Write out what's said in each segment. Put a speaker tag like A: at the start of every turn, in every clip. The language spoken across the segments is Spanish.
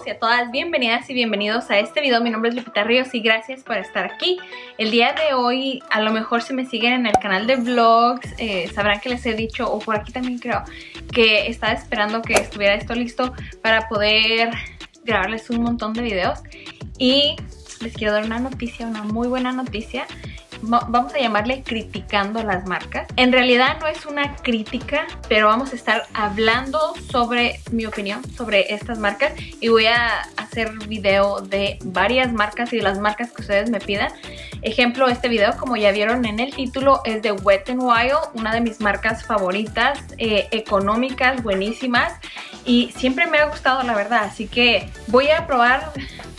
A: y a todas, bienvenidas y bienvenidos a este video. Mi nombre es Lupita Ríos y gracias por estar aquí. El día de hoy, a lo mejor si me siguen en el canal de vlogs, sabrán que les he dicho, o por aquí también creo, que estaba esperando que estuviera esto listo para poder grabarles un montón de videos. Y les quiero dar una noticia, una muy buena noticia. Vamos a llamarle criticando las marcas. En realidad no es una crítica, pero vamos a estar hablando sobre mi opinión sobre estas marcas. Y voy a hacer video de varias marcas y de las marcas que ustedes me pidan. Ejemplo, este video, como ya vieron en el título, es de Wet n Wild, una de mis marcas favoritas, económicas, buenísimas. Y siempre me ha gustado, la verdad. Así que voy a probar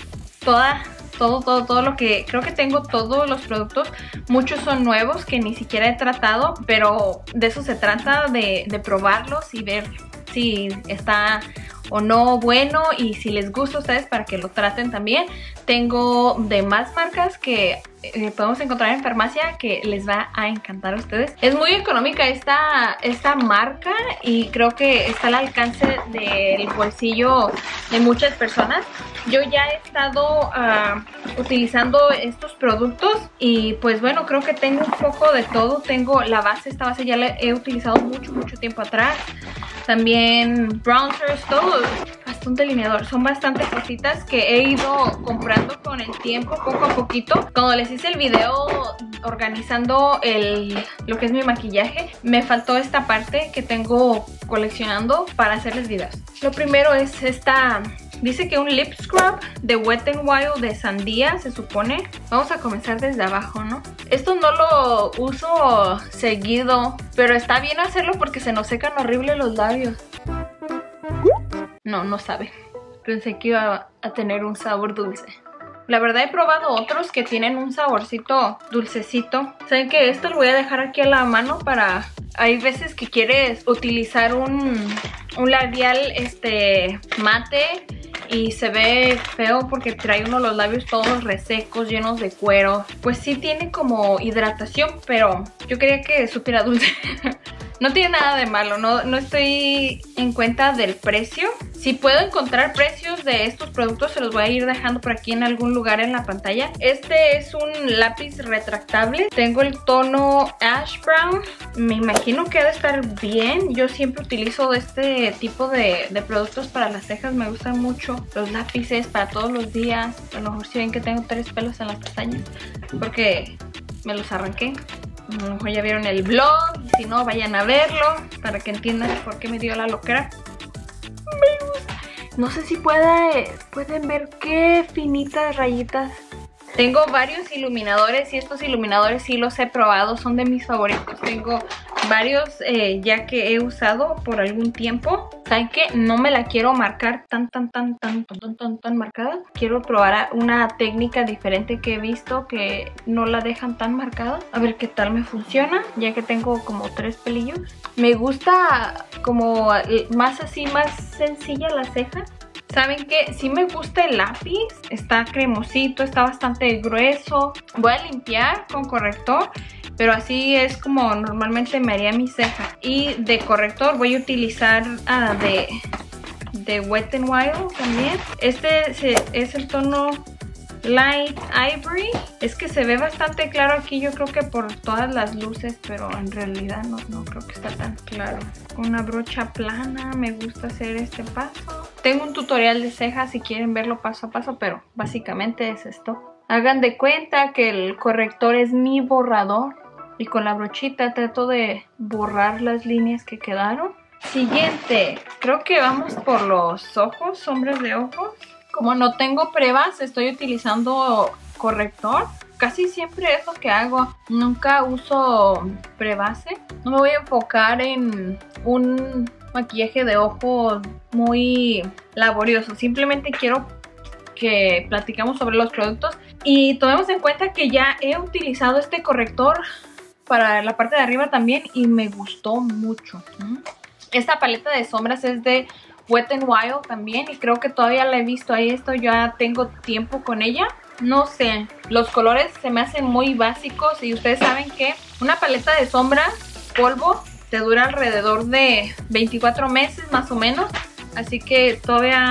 A: todo lo que creo que tengo, todos los productos. Muchos son nuevos que ni siquiera he tratado, pero de eso se trata, de probarlos y ver si está o no bueno y si les gusta a ustedes para que lo traten también. Tengo de más marcas que podemos encontrar en farmacia que les va a encantar a ustedes. Es muy económica esta marca y creo que está al alcance del bolsillo de muchas personas. Yo ya he estado utilizando estos productos y pues bueno, creo que tengo un poco de todo. Tengo la base, esta base ya la he utilizado mucho tiempo atrás. También bronzers, todo, hasta un delineador. Son bastantes cositas que he ido comprando con el tiempo, poco a poquito. Cuando les hice el video organizando lo que es mi maquillaje, me faltó esta parte que tengo coleccionando para hacerles videos. Lo primero es esta, dice que un lip scrub de Wet n Wild de sandía, se supone. Vamos a comenzar desde abajo, ¿no? Esto no lo uso seguido, pero está bien hacerlo porque se nos secan horrible los labios. No sabe. Pensé que iba a tener un sabor dulce. La verdad he probado otros que tienen un saborcito dulcecito. ¿Saben qué? Esto lo voy a dejar aquí a la mano para... Hay veces que quieres utilizar un labial mate y se ve feo porque trae uno los labios todos resecos, llenos de cuero. Pues sí tiene como hidratación, pero yo quería que supiera dulce. No tiene nada de malo, no estoy en cuenta del precio. Si puedo encontrar precios de estos productos, se los voy a ir dejando por aquí en algún lugar en la pantalla. Este es un lápiz retractable. Tengo el tono Ash Brown. Me imagino que ha de estar bien. Yo siempre utilizo este tipo de productos para las cejas. Me gustan mucho los lápices para todos los días. A lo mejor si ven que tengo 3 pelos en las pestañas, porque me los arranqué. A lo mejor ya vieron el vlog, si no vayan a verlo para que entiendan por qué me dio la loquera. No sé si pueden ver qué finitas rayitas. Tengo varios iluminadores y estos iluminadores sí los he probado, son de mis favoritos. Tengo varios ya que he usado por algún tiempo. ¿Saben qué? No me la quiero marcar tan marcada. Quiero probar una técnica diferente que he visto que no la dejan tan marcada. A ver qué tal me funciona, ya que tengo como 3 pelillos. Me gusta como más así, más sencilla la ceja. ¿Saben qué? Sí me gusta el lápiz. Está cremosito, está bastante grueso. Voy a limpiar con corrector, pero así es como normalmente me haría mi ceja. Y de corrector voy a utilizar de Wet n Wild también. Este es el tono Light Ivory. Es que se ve bastante claro aquí, yo creo que por todas las luces, pero en realidad no creo que está tan claro. Con una brocha plana me gusta hacer este paso. Tengo un tutorial de cejas si quieren verlo paso a paso, pero básicamente es esto. Hagan de cuenta que el corrector es mi borrador y con la brochita trato de borrar las líneas que quedaron. Siguiente, creo que vamos por los ojos, sombras de ojos. Como no tengo pruebas, estoy utilizando corrector. Casi siempre es lo que hago. Nunca uso prebase. No me voy a enfocar en un maquillaje de ojos muy laborioso. Simplemente quiero que platicamos sobre los productos. Y tomemos en cuenta que ya he utilizado este corrector para la parte de arriba también y me gustó mucho. Esta paleta de sombras es de Wet n Wild también y creo que todavía la he visto ahí. Esto ya tengo tiempo con ella. No sé, los colores se me hacen muy básicos y ustedes saben que una paleta de sombras polvo te dura alrededor de 24 meses más o menos. Así que todavía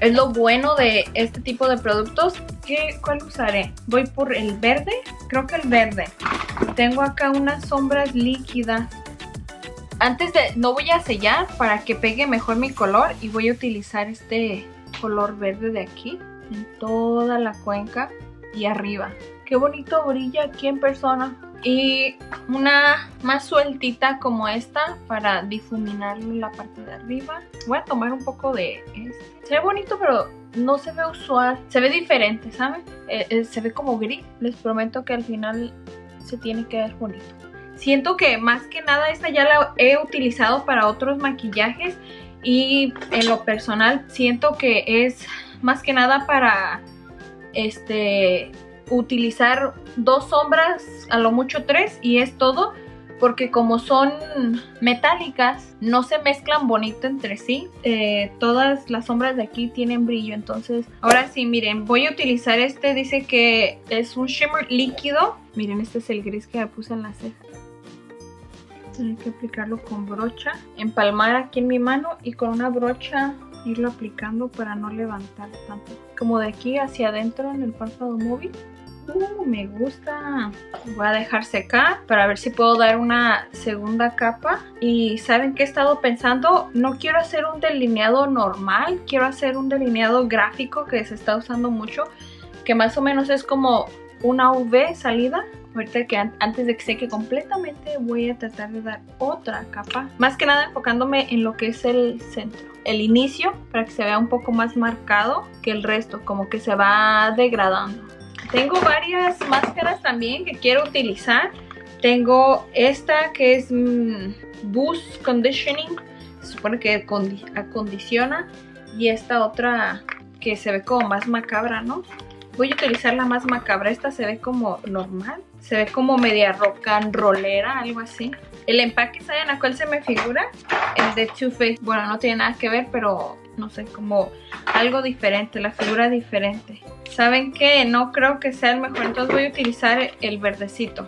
A: Es lo bueno de este tipo de productos. ¿Cuál usaré? Voy por el verde. Creo que el verde. Tengo acá unas sombras líquidas. No voy a sellar para que pegue mejor mi color. Y voy a utilizar este color verde de aquí. En toda la cuenca y arriba. Qué bonito brilla aquí en persona. Y una más sueltita como esta para difuminar la parte de arriba. Voy a tomar un poco de este. Se ve bonito, pero no se ve usual. Se ve diferente, ¿saben? Se ve como gris. Les prometo que al final se tiene que ver bonito. Siento que más que nada esta ya la he utilizado para otros maquillajes. Y en lo personal siento que es más que nada para utilizar 2 sombras, a lo mucho 3, y es todo, porque como son metálicas no se mezclan bonito entre sí. Todas las sombras de aquí tienen brillo. Entonces ahora sí, miren, voy a utilizar dice que es un shimmer líquido. Miren, este es el gris que me puse en la ceja. Hay que aplicarlo con brocha, empalmar aquí en mi mano y con una brocha irlo aplicando para no levantar tanto, como de aquí hacia adentro en el párpado móvil. Me gusta. Voy a dejar secar para ver si puedo dar una segunda capa. Y ¿saben qué he estado pensando? No quiero hacer un delineado normal, quiero hacer un delineado gráfico que se está usando mucho, que más o menos es como una V salida. Ahorita que antes de que seque completamente voy a tratar de dar otra capa, más que nada enfocándome en lo que es el centro, el inicio, para que se vea un poco más marcado que el resto, como que se va degradando. Tengo varias máscaras también que quiero utilizar. Tengo esta que es Boost Conditioning, se supone que acondiciona, y esta otra que se ve como más macabra, ¿no? Voy a utilizar la más macabra. Esta se ve como normal, se ve como media rock and rollera, algo así. El empaque, ¿saben a cuál se me figura? El de Too Faced. Bueno, no tiene nada que ver, pero no sé, como algo diferente, la figura diferente. ¿Saben qué? No creo que sea el mejor, entonces voy a utilizar el verdecito,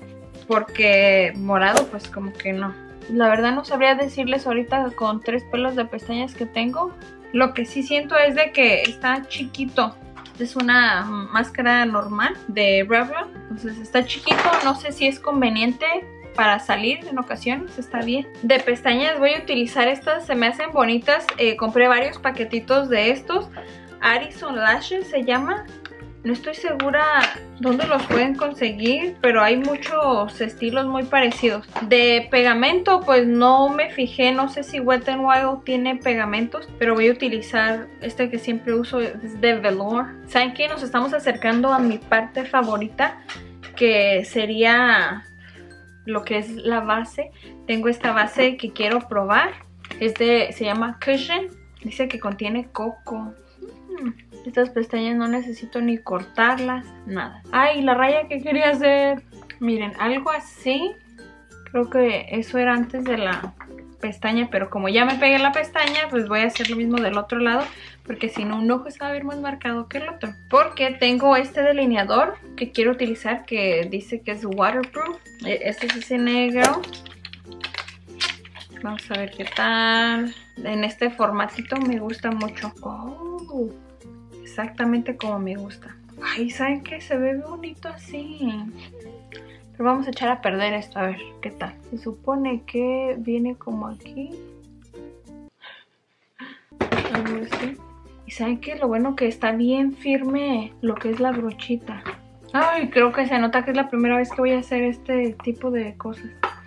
A: porque morado pues como que no. La verdad no sabría decirles ahorita con 3 pelos de pestañas que tengo. Lo que sí siento es de que está chiquito. Es una máscara normal de Revlon, entonces está chiquito, no sé si es conveniente para salir en ocasiones, está bien. De pestañas voy a utilizar estas, se me hacen bonitas. Compré varios paquetitos de estos. Arison Lashes se llama. No estoy segura dónde los pueden conseguir, pero hay muchos estilos muy parecidos. De pegamento pues no me fijé, no sé si Wet n Wild tiene pegamentos, pero voy a utilizar este que siempre uso, es de Velour. ¿Saben qué? Nos estamos acercando a mi parte favorita, que sería lo que es la base. Tengo esta base que quiero probar, se llama Cushion, dice que contiene coco. Estas pestañas no necesito ni cortarlas, nada. Ay, la raya que quería hacer, miren, algo así. Creo que eso era antes de la pestaña, pero como ya me pegué la pestaña, pues voy a hacer lo mismo del otro lado, porque si no un ojo se va a ver más marcado que el otro. Porque tengo este delineador que quiero utilizar, que dice que es waterproof. Este es ese negro. Vamos a ver qué tal. En este formatito me gusta mucho. Oh, exactamente como me gusta. Ay, ¿saben qué? Se ve bonito así. Pero vamos a echar a perder esto, a ver qué tal. Se supone que viene como aquí. Algo así. Y ¿saben qué? Lo bueno que está bien firme lo que es la brochita. Ay, creo que se nota que es la primera vez que voy a hacer este tipo de cosas.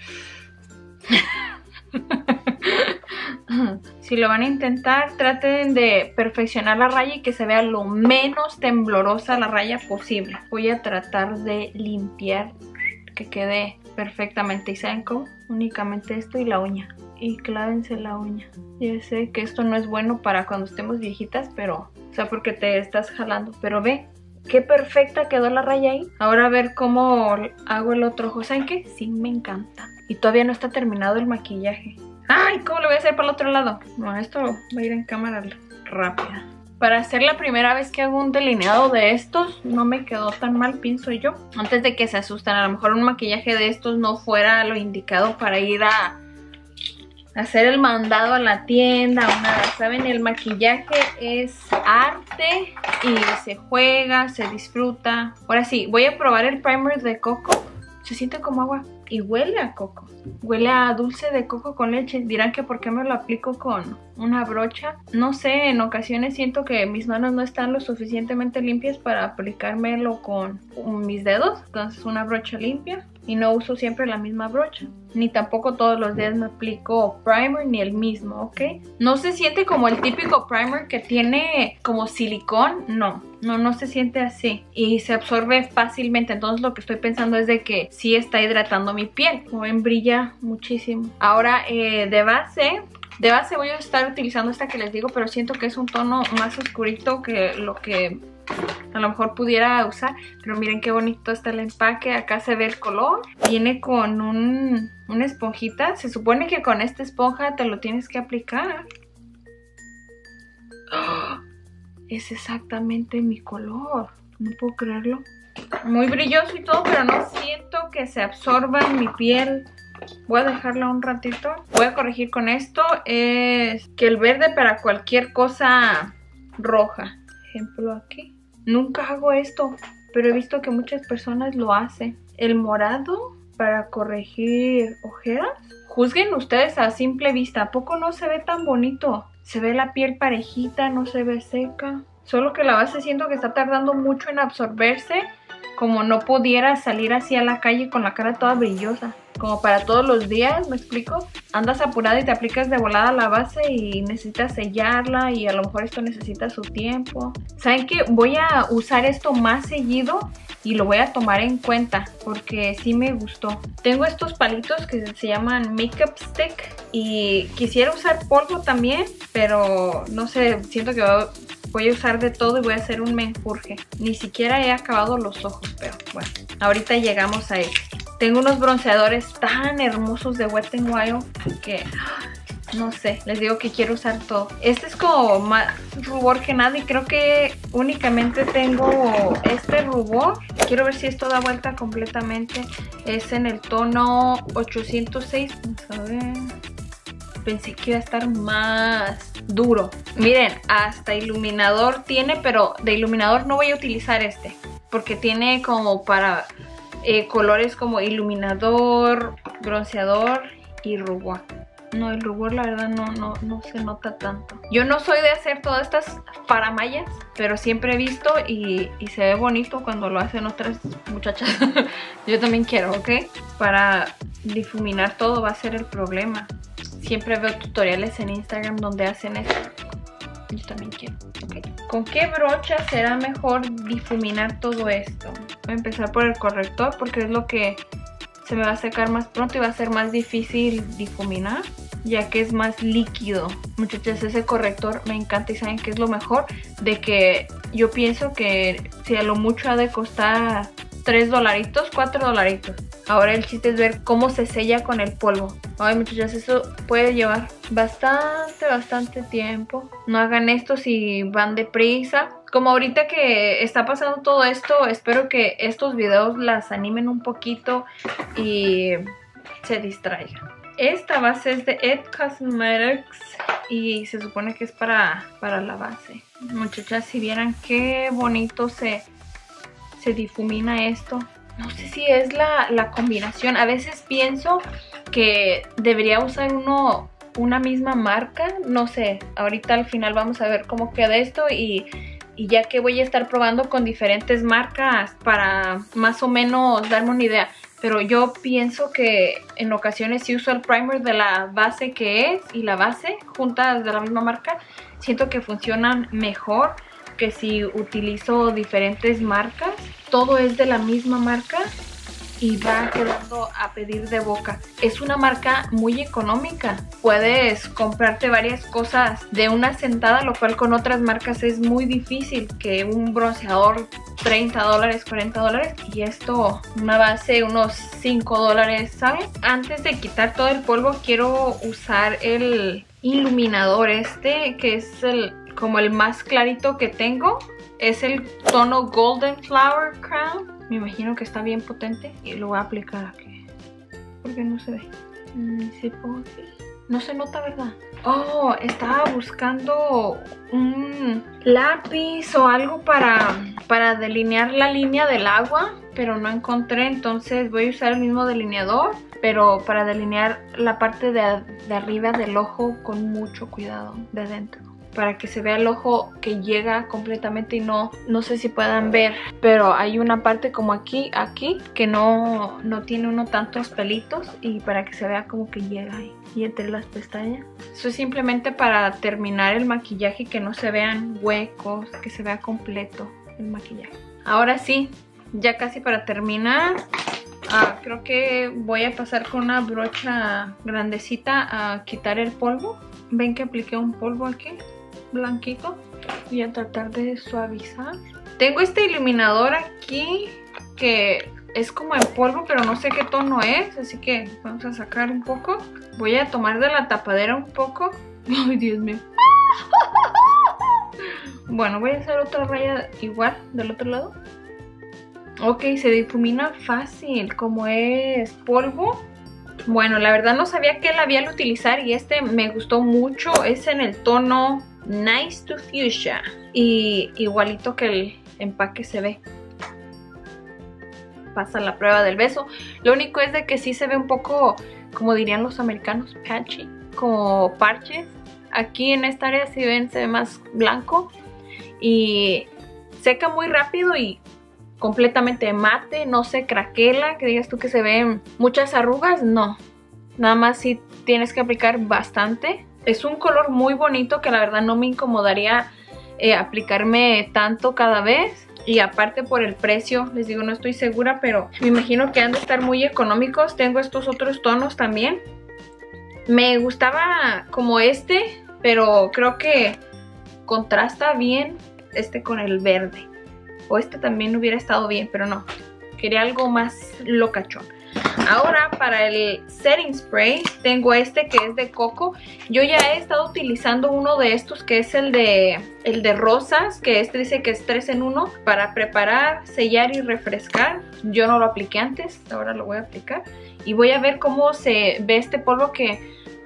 A: Si lo van a intentar, traten de perfeccionar la raya y que se vea lo menos temblorosa la raya posible. Voy a tratar de limpiar que quede perfectamente. ¿Y saben cómo? Únicamente esto y la uña. Y clávense la uña. Ya sé que esto no es bueno para cuando estemos viejitas, pero... O sea, porque te estás jalando. Pero ve, qué perfecta quedó la raya ahí. Ahora a ver cómo hago el otro ojo. ¿Saben qué? Sí, me encanta. Y todavía no está terminado el maquillaje. ¡Ay! ¿Cómo lo voy a hacer para el otro lado? No, esto va a ir en cámara rápida. Para hacer la primera vez que hago un delineado de estos, no me quedó tan mal, pienso yo. Antes de que se asusten, a lo mejor un maquillaje de estos no fuera lo indicado para ir a hacer el mandado a la tienda o nada. Saben, el maquillaje es arte y se juega, se disfruta. Ahora sí, voy a probar el primer de coco. Se siente como agua y huele a coco. Huele a dulce de coco con leche. Dirán que por qué me lo aplico con una brocha. No sé, en ocasiones siento que mis manos no están lo suficientemente limpias para aplicármelo con mis dedos. Entonces una brocha limpia. Y no uso siempre la misma brocha. Ni tampoco todos los días me aplico primer ni el mismo, ¿ok? No se siente como el típico primer que tiene como silicón. No se siente así. Y se absorbe fácilmente. Entonces lo que estoy pensando es de que sí está hidratando mi piel. Como ven, brilla muchísimo. Ahora de base voy a estar utilizando esta que les digo, pero siento que es un tono más oscurito que lo que a lo mejor pudiera usar. Pero miren qué bonito está el empaque. Acá se ve el color. Viene con una esponjita. Se supone que con esta esponja te lo tienes que aplicar. ¡Oh! Es exactamente mi color. No puedo creerlo. Muy brilloso y todo, pero no siento que se absorba en mi piel. Voy a dejarla un ratito. Voy a corregir con esto. Es que el verde para cualquier cosa roja. Ejemplo aquí. Nunca hago esto, pero he visto que muchas personas lo hacen. El morado para corregir ojeras. Juzguen ustedes a simple vista. ¿A poco no se ve tan bonito? Se ve la piel parejita, no se ve seca. Solo que la base siento que está tardando mucho en absorberse. Como no pudiera salir así a la calle con la cara toda brillosa. Como para todos los días, ¿me explico? Andas apurada y te aplicas de volada la base y necesitas sellarla y a lo mejor esto necesita su tiempo. ¿Saben qué? Voy a usar esto más seguido y lo voy a tomar en cuenta porque sí me gustó. Tengo estos palitos que se llaman Makeup Stick y quisiera usar polvo también, pero no sé, siento que voy a usar de todo y voy a hacer un menjurje. Ni siquiera he acabado los ojos, pero bueno, ahorita llegamos a eso. Tengo unos bronceadores tan hermosos de Wet n Wild que no sé, les digo que quiero usar todo. Este es como más rubor que nada y creo que únicamente tengo este rubor. Quiero ver si esto da vuelta completamente. Es en el tono 806. Vamos a ver. Pensé que iba a estar más duro. Miren, hasta iluminador tiene, pero de iluminador no voy a utilizar este. Porque tiene como para colores como iluminador, bronceador y rubor. No, el rubor la verdad no se nota tanto. Yo no soy de hacer todas estas paramallas, pero siempre he visto y se ve bonito cuando lo hacen otras muchachas. Yo también quiero, ¿ok? Para difuminar todo va a ser el problema. Siempre veo tutoriales en Instagram donde hacen esto. Yo también quiero, ¿ok? ¿Con qué brocha será mejor difuminar todo esto? Voy a empezar por el corrector porque es lo que se me va a secar más pronto y va a ser más difícil difuminar, ya que es más líquido. Muchachos, ese corrector me encanta y saben que es lo mejor, de que yo pienso que si a lo mucho ha de costar $3, $4. Ahora el chiste es ver cómo se sella con el polvo. Ay, muchachos, eso puede llevar bastante tiempo. No hagan esto si van deprisa. Como ahorita que está pasando todo esto, espero que estos videos las animen un poquito y se distraigan. Esta base es de It Cosmetics y se supone que es para la base. Muchachas, si vieran qué bonito se difumina esto. No sé si es la combinación. A veces pienso que debería usar una misma marca. No sé, ahorita al final vamos a ver cómo queda esto y ya que voy a estar probando con diferentes marcas para más o menos darme una idea. Pero yo pienso que en ocasiones si uso el primer de la base que es y la base juntas de la misma marca, siento que funcionan mejor que si utilizo diferentes marcas. Todo es de la misma marca y va quedando a pedir de boca. Es una marca muy económica. Puedes comprarte varias cosas de una sentada, lo cual con otras marcas es muy difícil. Que un bronceador $30, $40 y esto una base unos $5, ¿saben? Antes de quitar todo el polvo quiero usar el iluminador este, que es como el más clarito que tengo. Es el tono Golden Flower Crown. Me imagino que está bien potente. Y lo voy a aplicar aquí. ¿Por qué no se ve? ¿Sí puedo aquí? No se nota, ¿verdad? Oh, estaba buscando un lápiz o algo para delinear la línea del agua, pero no encontré, entonces voy a usar el mismo delineador, pero para delinear la parte de arriba del ojo con mucho cuidado de adentro, para que se vea el ojo que llega completamente y no sé si puedan ver, pero hay una parte como aquí que no tiene uno tantos pelitos, y para que se vea como que llega ahí y entre las pestañas. Eso es simplemente para terminar el maquillaje y que no se vean huecos, que se vea completo el maquillaje. Ahora sí, ya casi para terminar, creo que voy a pasar con una brocha grandecita a quitar el polvo. Ven que apliqué un polvo aquí blanquito y a tratar de suavizar. Tengo este iluminador aquí que es como en polvo, pero no sé qué tono es, así que vamos a sacar un poco. Voy a tomar de la tapadera un poco. Ay, Dios mío. Bueno, voy a hacer otra raya igual del otro lado. Ok, se difumina fácil, como es polvo. Bueno, la verdad no sabía qué labial utilizar y este me gustó mucho. Es en el tono Nice to Fuchsia y igualito que el empaque se ve. Pasa la prueba del beso. Lo único es de que sí se ve un poco, como dirían los americanos, patchy, como parches. Aquí en esta área se ve más blanco y seca muy rápido y completamente mate, no se craquela, que digas tú que se ven muchas arrugas, no. Nada más sí tienes que aplicar bastante. Es un color muy bonito que la verdad no me incomodaría aplicarme tanto cada vez. Y aparte por el precio, les digo, no estoy segura, pero me imagino que han de estar muy económicos. Tengo estos otros tonos también. Me gustaba como este, pero creo que contrasta bien este con el verde. O este también hubiera estado bien, pero no. Quería algo más locachón. Ahora para el setting spray tengo este que es de coco. Yo ya he estado utilizando uno de estos que es el de rosas, que este dice que es 3 en 1 para preparar, sellar y refrescar. Yo no lo apliqué antes, ahora lo voy a aplicar y voy a ver cómo se ve este polvo que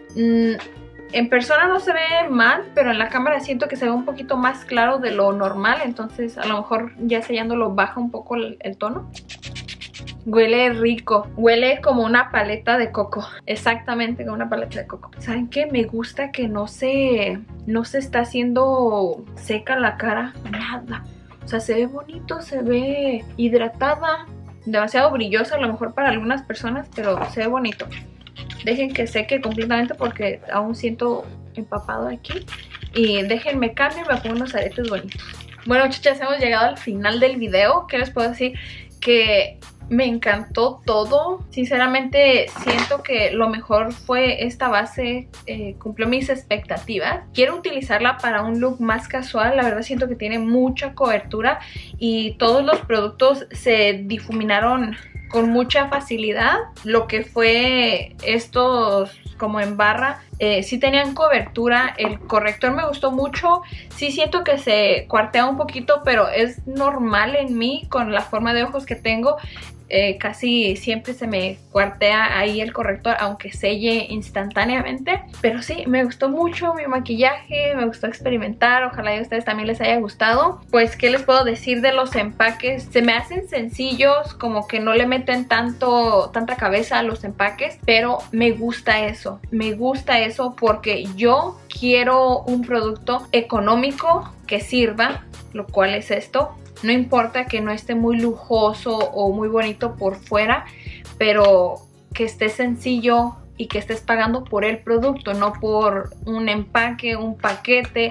A: en persona no se ve mal, pero en la cámara siento que se ve un poquito más claro de lo normal, entonces a lo mejor ya sellándolo baja un poco el tono. Huele rico, huele como una paleta de coco, exactamente como una paleta de coco. ¿Saben qué? Me gusta que no se está haciendo seca la cara, nada. O sea, se ve bonito, se ve hidratada, demasiado brillosa a lo mejor para algunas personas, pero se ve bonito. Dejen que seque completamente porque aún siento empapado aquí. Y déjenme cambio y me pongo unos aretes bonitos. Bueno, muchachas, hemos llegado al final del video. ¿Qué les puedo decir? Que me encantó todo. Sinceramente siento que lo mejor fue esta base, cumplió mis expectativas. Quiero utilizarla para un look más casual. La verdad siento que tiene mucha cobertura y todos los productos se difuminaron con mucha facilidad. Lo que fue estos como en barra, sí tenían cobertura. El corrector me gustó mucho. Sí siento que se cuartea un poquito, pero es normal en mí con la forma de ojos que tengo. Casi siempre se me cuartea ahí el corrector, aunque selle instantáneamente. Pero sí, me gustó mucho mi maquillaje, me gustó experimentar. Ojalá a ustedes también les haya gustado. Pues, ¿qué les puedo decir de los empaques? Se me hacen sencillos, como que no le meten tanta cabeza a los empaques, pero me gusta eso. Me gusta eso porque yo quiero un producto económico que sirva, lo cual es esto. No importa que no esté muy lujoso o muy bonito por fuera, pero que esté sencillo y que estés pagando por el producto, no por un empaque, un paquete,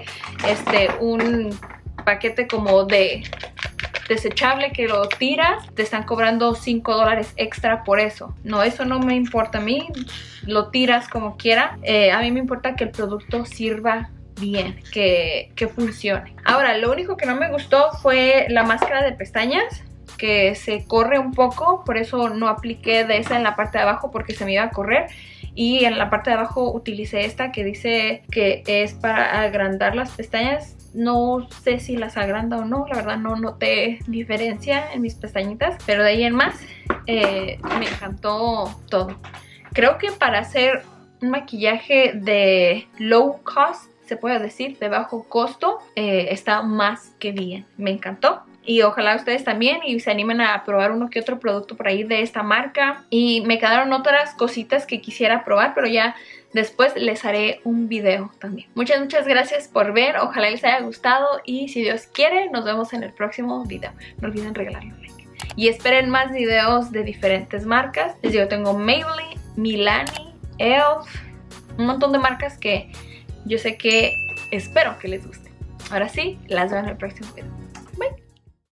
A: un paquete como de desechable que lo tiras, te están cobrando $5 extra por eso. No, eso no me importa a mí, lo tiras como quiera. A mí me importa que el producto sirva bien, que funcione. Ahora, lo único que no me gustó fue la máscara de pestañas, que se corre un poco, por eso no apliqué de esa en la parte de abajo porque se me iba a correr. Y en la parte de abajo utilicé esta que dice que es para agrandar las pestañas. No sé si las agranda o no, la verdad no noté diferencia en mis pestañitas, pero de ahí en más me encantó todo. Creo que para hacer un maquillaje de low cost, se puede decir, de bajo costo. Está más que bien, me encantó. Y ojalá ustedes también y se animen a probar uno que otro producto por ahí de esta marca. Y me quedaron otras cositas que quisiera probar, pero ya después les haré un video también. Muchas gracias por ver. Ojalá les haya gustado. Y si Dios quiere, nos vemos en el próximo video. No olviden regalarle un like. Y esperen más videos de diferentes marcas. Les digo, tengo Maybelline, Milani, Elf, un montón de marcas que yo sé que espero que les guste. Ahora sí, las veo en el próximo video.